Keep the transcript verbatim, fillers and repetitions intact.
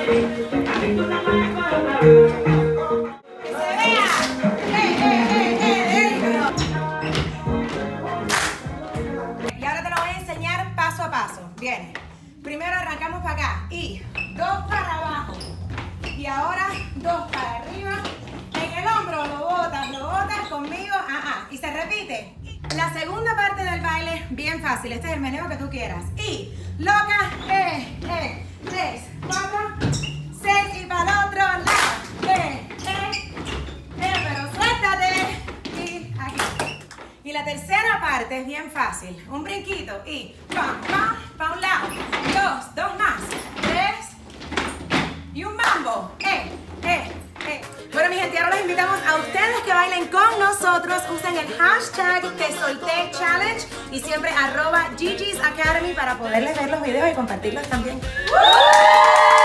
Viene. Primero arrancamos para acá y dos para abajo. Y ahora dos para arriba. En el hombro lo botas, lo botas conmigo. Ah, ah. Y se repite. La segunda parte del baile, bien fácil. Este es el meneo que tú quieras. Y loca, eh, eh. Tres, cuatro, seis y para el otro lado. Eh, eh, eh, pero suéltate. Y aquí. Y la tercera parte es bien fácil. Un brinquito y pam, pam, para un lado. Dos, dos más. Tres. Y un mambo. Eh, eh, eh. Bueno, mi gente, ahora los invitamos a ustedes que bailen con nosotros. Usen el hashtag Te Solté Challenge y siempre arroba Gigi's Academy para poderles ver los videos y compartirlos también. ¡Uh!